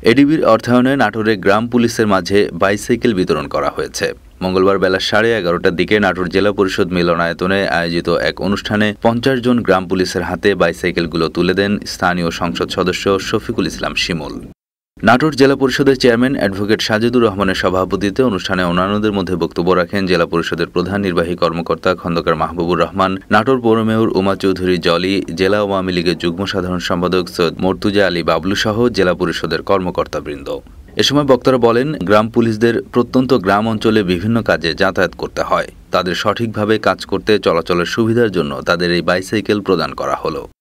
এডিবির অর্থায়নে নাটোরে গ্রাম পুলিশের মাঝে বাইসাইকেল বিতরণ করা হয়েছে। মঙ্গলবার বেলা 11:30টার দিকে নাটোর জেলা পরিষদ মিলনায়তনে আয়োজিত এক অনুষ্ঠানে 50 জন গ্রাম পুলিশের হাতে বাইসাইকেলগুলো তুলে দেন স্থানীয় সংসদ সদস্য শফিকুল ইসলাম শিমুল। নাটোর জেলা পরিষদের চেয়ারম্যান অ্যাডভোকেট সাজিদুর রহমানের সভাপতিত্বে অনুষ্ঠানে অন্যান্যদের মধ্যে বক্তব্য রাখেন জেলা পরিষদের প্রধান নির্বাহী কর্মকর্তা খন্দকার মাহবুবুর রহমান, নাটোর পৌর মেয়র উমা চৌধুরী জলি, জেলা আওয়ামী লীগের যুগ্ম সাধারণ সম্পাদক সৈয়দ মর্তুজা আলী বাবলু সহ জেলা পরিষদের কর্মকর্তাবৃন্দ। এ সময় বক্তারা বলেন, গ্রাম পুলিশদের প্রত্যন্ত গ্রাম অঞ্চলে বিভিন্ন কাজে যাতায়াত করতে হয়। তাদের সঠিকভাবে কাজ করতে চলাচলের সুবিধার জন্য তাদের এই বাইসাইকেল প্রদান করা হলো।